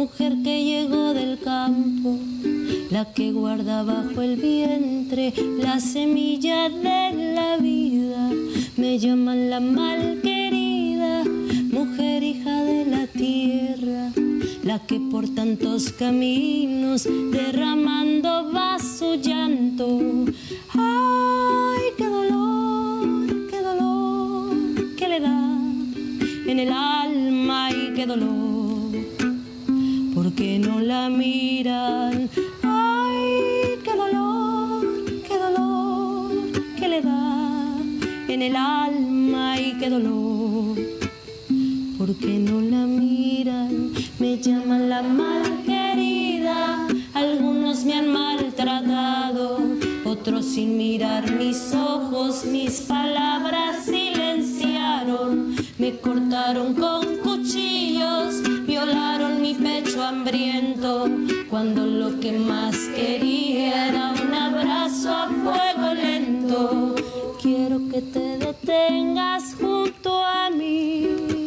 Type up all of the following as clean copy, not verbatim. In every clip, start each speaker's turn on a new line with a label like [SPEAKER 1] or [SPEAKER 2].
[SPEAKER 1] mujer que llegó del campo, la que guarda bajo el vientre la semilla de la vida. Me llaman la malquerida, mujer hija de la tierra, la que por tantos caminos derramando va su llanto. ¡Ay, qué dolor que le da en el alma! ¡Ay, qué dolor! Porque no la miran. ¡Ay, qué dolor que le da en el alma! ¡Ay, qué dolor! Porque no la miran. Me llaman la malquerida, algunos me han maltratado, otros sin mirar mis ojos, mis palabras silenciaron. Me cortaron con cuchillos, violaron mi pecho hambriento, cuando lo que más quería era un abrazo a fuego lento. Quiero que te detengas junto a mí,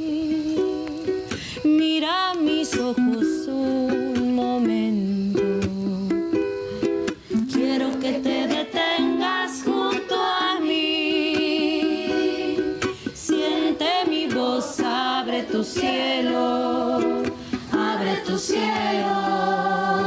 [SPEAKER 1] mira mis ojos un momento. Quiero que te detengas junto a mí, siente mi voz, abre tu cielo, abre tu cielo.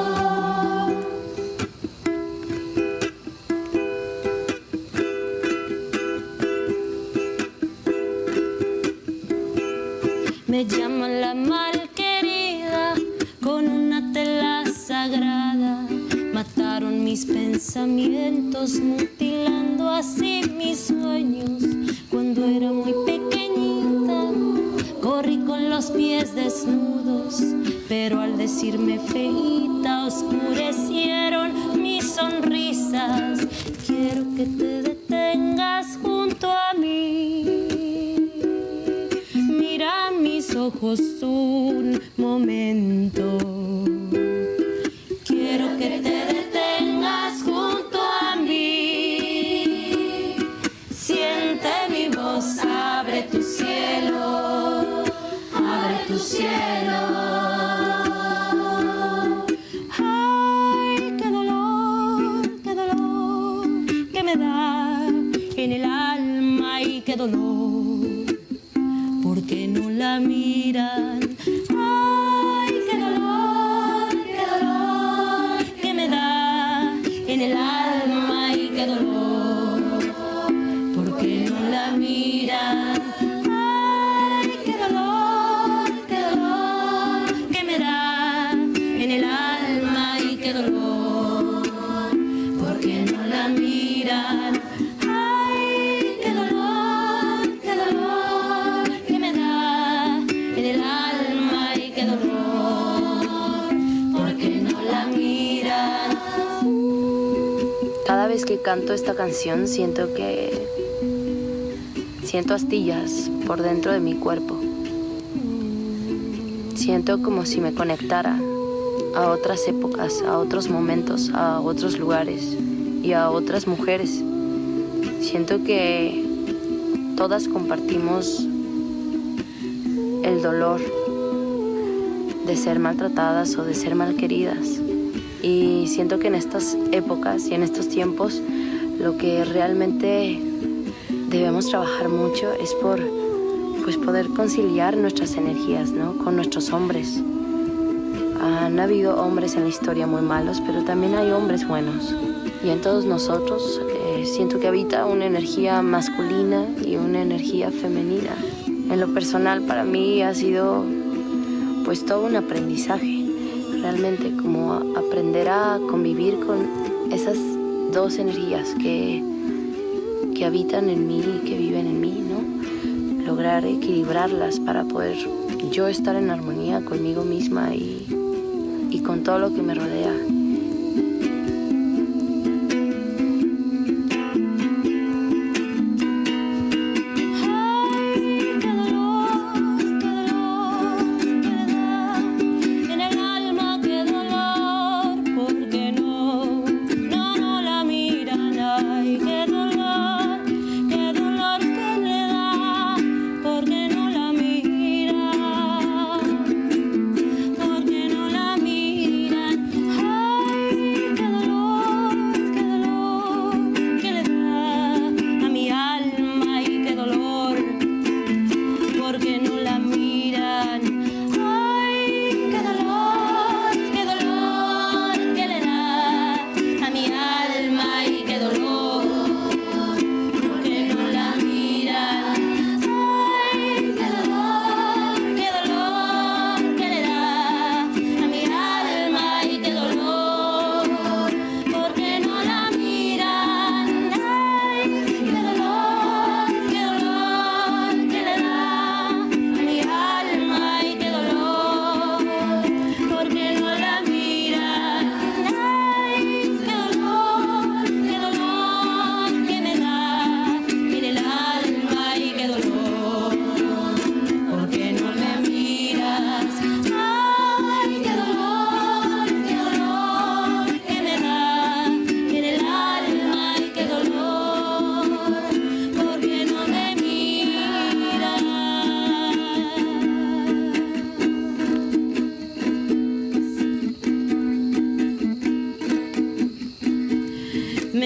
[SPEAKER 1] Me llaman la malquerida, con una tela sagrada mataron mis pensamientos, mutilando así mis sueños. Cuando era muy pequeñita, corrí con los pies desnudos, pero al decirme feíta, oscurecieron mis sonrisas. Quiero que te detengas junto a mí, mira mis ojos un momento. Quiero que te detengas junto a mí, siente mi voz, abre tu cielo, abre tu cielo. Ay, qué dolor que me da en el alma, y qué dolor porque no la miran. Ay, qué dolor que me da en el alma, y qué dolor porque no la miran. Ay, qué dolor que me da en el alma, y qué dolor porque no la miran. Ay, qué dolor que me da en el alma, y qué dolor porque no la miran.
[SPEAKER 2] Cada vez que canto esta canción siento astillas por dentro de mi cuerpo. Siento como si me conectara a otras épocas, a otros momentos, a otros lugares y a otras mujeres. Siento que todas compartimos el dolor de ser maltratadas o de ser malqueridas. Y siento que en estas épocas y en estos tiempos lo que realmente debemos trabajar mucho es por poder conciliar nuestras energías, ¿no?, con nuestros hombres. Han habido hombres en la historia muy malos, pero también hay hombres buenos. Y en todos nosotros siento que habita una energía masculina y una energía femenina. En lo personal, para mí ha sido pues todo un aprendizaje, realmente, como aprender a convivir con esas dos energías que habitan en mí y que viven en mí, ¿no? Lograr equilibrarlas para poder yo estar en armonía conmigo misma y con todo lo que me rodea.
[SPEAKER 1] Porque no la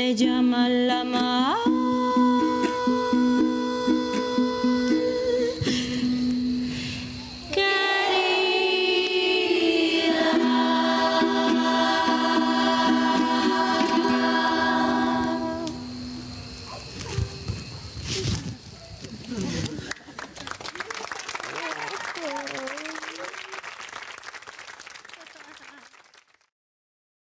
[SPEAKER 1] me llaman la madre.